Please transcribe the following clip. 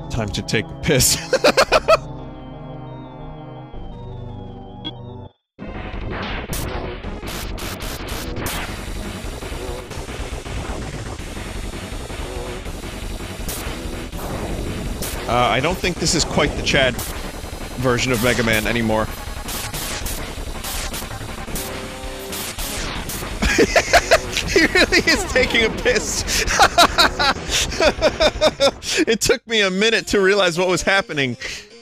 Time to take a piss. I don't think this is quite the Chad version of Mega Man anymore. He really is taking a piss. It took me a minute to realize what was happening.